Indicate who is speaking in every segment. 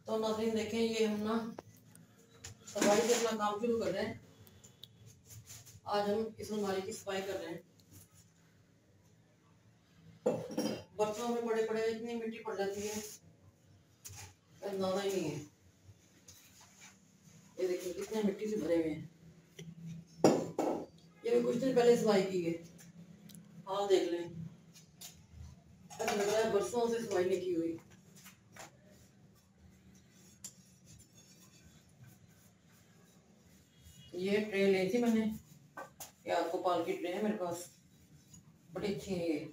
Speaker 1: तो नाज़रीन देखें, ये हम ना सफाई से अपना काम शुरू कर रहे हैं। आज हम इस अलमारी की सफाई कर रहे हैं। बर्तनों में बड़े बड़े इतनी मिट्टी पड़ जाती है, अंदाजा ही नहीं है। ये देखिए कितने मिट्टी से भरे हुए हैं। ये भी कुछ दिन पहले सफाई की है। हाँ देख लें, ऐसा लग रहा है बरसों से सफाई नहीं की हुई। ये ट्रे ली थी मैंने, ये आपको पाल की ट्रे है मेरे पास, बड़ी अच्छी है ये।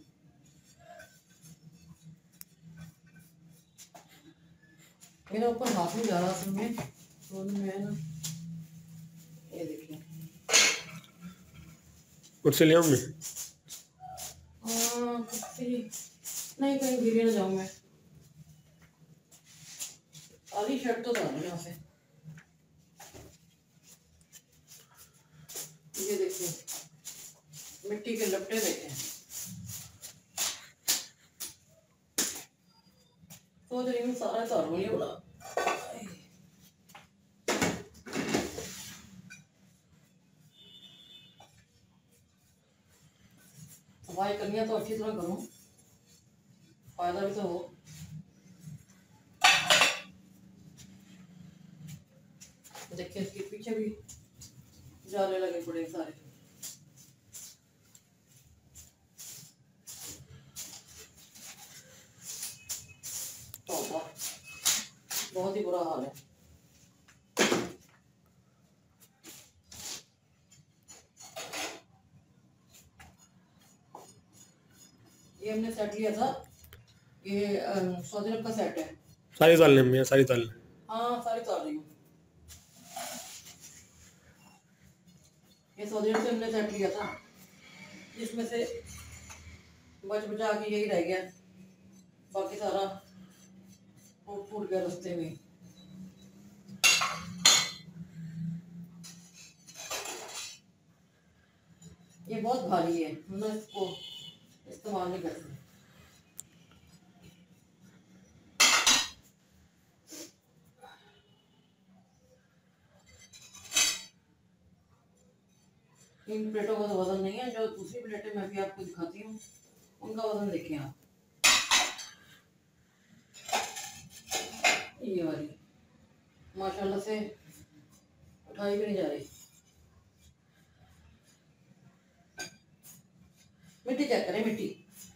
Speaker 1: मेरा ऊपर हाथ नहीं जा रहा असल में, तो मैं ना ये देखिए
Speaker 2: कुर्सी ले आऊं मैं?
Speaker 1: कुर्सी नहीं, कहीं गिरे ना जाऊं मैं। काली शर्ट तो डाल यहाँ से। ये देखिए मिट्टी के लपटे देखे हैं। सोच रही हूँ सारा तारू ये बोला सफाई करनी है तो अच्छी तरह करूँ, फायदा भी तो हो। देखिए इसके पीछे भी जाले लगे पड़े सारे। तो बहुत ही बुरा हाल है। ये हमने सेट लिया था, ये सऊदी अरब का सेट है।
Speaker 2: सारी डालने में, सारी डालने?
Speaker 1: हाँ सारी डाल रही हूँ। ये सऊदी अरब से हमने सेट लिया था, जिसमें से बच बचा के यही रह गया, बाकी सारा फूट गया रास्ते में। ये बहुत भारी है, हम ना इसको इस्तेमाल नहीं करते। इन प्लेटों का तो वजन नहीं है, जो दूसरी प्लेटें मैं भी आपको दिखाती हूँ उनका वजन देखें आप। ये वाली माशाल्लाह से उठाई भी नहीं जा रही। मिट्टी चेक करें, मिट्टी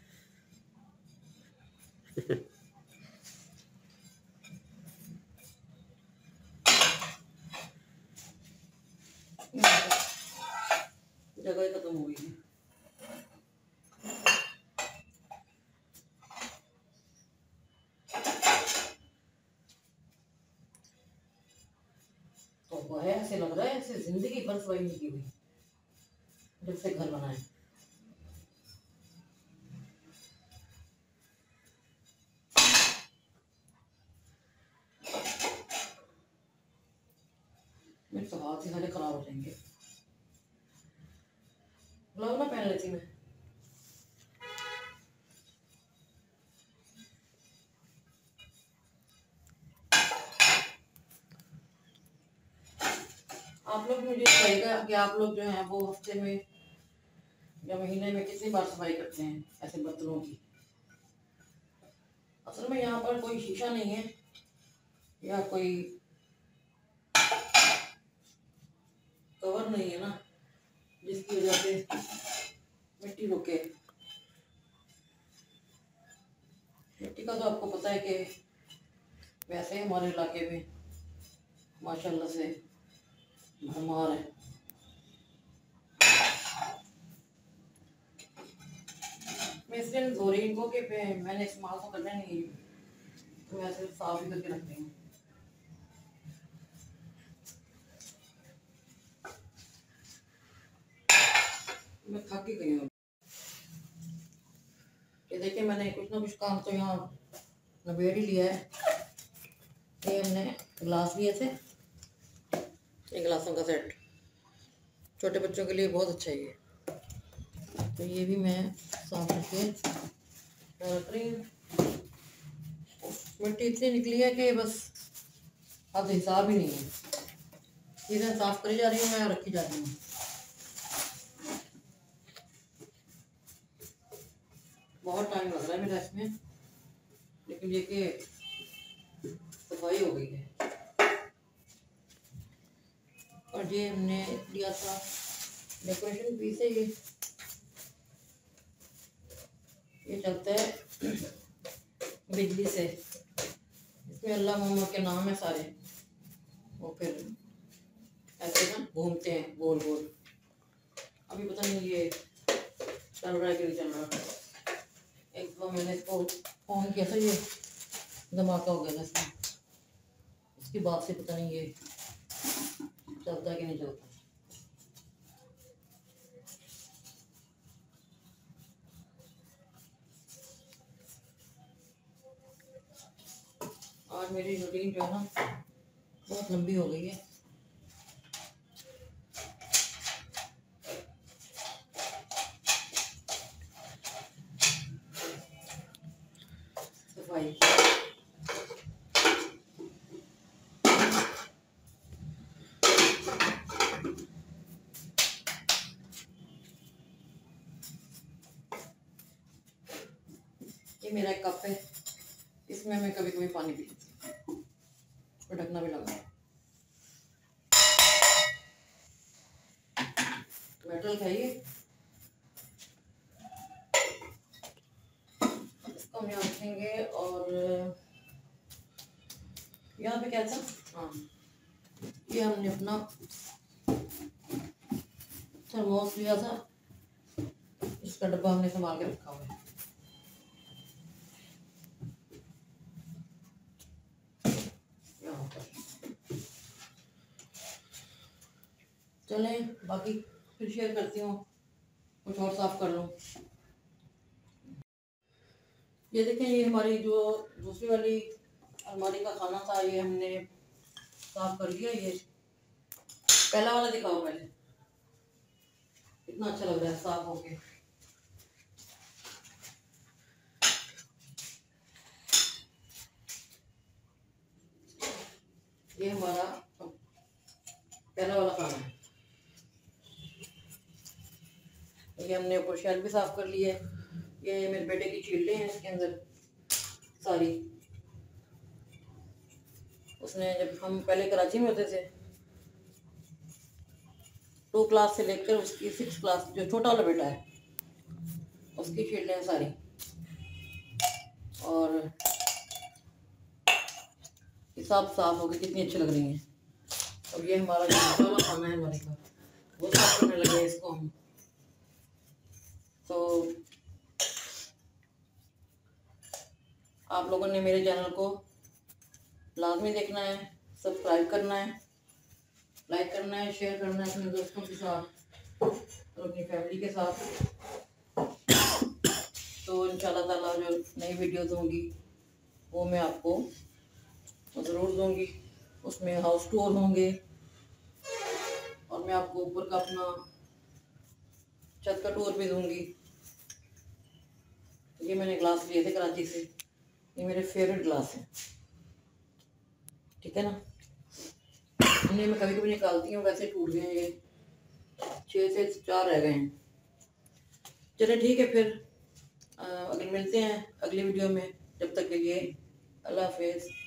Speaker 1: जगह खत्म हो गई है। तो वो है, ऐसे लग रहा है ऐसे जिंदगी भर सफाई नहीं की हुई जब से घर बनाए। मेरे तो हाथ ही सारे खराब हो जाएंगे। ग्लव ना पहन लेती मैं। आप लोग मुझे बताइएगा कि आप लोग जो हैं वो हफ्ते में या महीने में कितनी बार सफाई करते हैं ऐसे बर्तनों की। असल में यहाँ पर कोई शीशा नहीं है या कोई कवर नहीं है ना, जिसकी वजह से मिट्टी रुके। मिट्टी का तो आपको पता है कि वैसे हमारे इलाके में माशाल्लाह से भरमार है। मैं इसलिए धो रही इनको कि मैंने इस्तेमाल तो करना नहीं है, तो मैं सिर्फ साफ ही करके रखती हूँ। मैं थक ही गई हूँ। ये देखिए मैंने कुछ ना कुछ काम तो यहाँ नबेड़ ही लिया है। ये हमने गिलास लिए थे, ये गिलासों का सेट छोटे बच्चों के लिए बहुत अच्छा है ये। तो ये भी मैं साफ करके रख रही हूँ। मिट्टी इतनी निकली है कि बस अब हिसाब ही नहीं है, चीज़ें साफ करी जा रही हूँ मैं, रखी जा रही हूँ। बहुत टाइम लग रहा है मेरा इसमें, लेकिन ये कि सफाई हो गई है। और ये हमने लिया था डेकोरेशन पीस है, ये चलता है बिजली से, इसमें अल्लाह मोहम्मद के नाम है सारे, वो फिर ऐसे ना घूमते हैं गोल गोल। अभी पता नहीं ये चल रहा है कि नहीं चल रहा। एक तो मैंने इसको ऑन किया था, ये धमाका हो गया था इसमें, इसके बाद से पता नहीं ये चलता है कि नहीं चलता। आज मेरी रूटीन जो है ना बहुत लंबी हो गई है। सफाई ये मेरा एक कप है, इसमें मैं कभी कभी पानी पी लेती हूँ, और ढकना भी लगा है। मेटल है ये, इसको हम यहाँ रखेंगे। और यहाँ पे क्या था, हाँ ये हमने अपना थर्मोस लिया था, इसका डब्बा हमने संभाल के रखा हुआ है। चलें बाकी फिर शेयर करती हूँ, कुछ और साफ कर लूँ। ये देखें, ये हमारी जो दूसरी वाली अलमारी का खाना था, ये हमने साफ कर लिया। ये पहला वाला दिखाओ पहले, कितना अच्छा लग रहा है साफ होके। ये हमारा पहला वाला खाना है। ये हमने ऊपर शेल्फ भी साफ कर ली है। ये मेरे बेटे की चील्डें हैं इसके अंदर सारी। उसने जब हम पहले कराची में होते थे, 2 क्लास से लेकर उसकी 6 क्लास, जो छोटा वाला बेटा है उसकी चील्डें हैं सारी। और हिसाब साफ हो गई, कितनी अच्छी लग रही हैं। अब ये हमारा जो छोटा वाला खाना है हमारे का, वो साफ करने लगे इसको हम। तो आप लोगों ने मेरे चैनल को लाजमी देखना है, सब्सक्राइब करना है, लाइक करना है, शेयर करना है अपने दोस्तों के साथ और अपनी फैमिली के साथ। तो इंशाल्लाह ताला जो नई वीडियोज़ होंगी वो मैं आपको ज़रूर दूंगी। उसमें हाउस टूर होंगे और मैं आपको ऊपर का अपना छत का टूर भी दूंगी। ये मैंने ग्लास लिए थे कराची से, ये मेरे फेवरेट ग्लास हैं, ठीक है ना। इन्हें मैं कभी कभी निकालती हूँ, वैसे टूट गए, ये 6 से 4 रह गए हैं। चलिए ठीक है, फिर अगले मिलते हैं अगली वीडियो में। जब तक के लिए अल्लाह हाफिज़।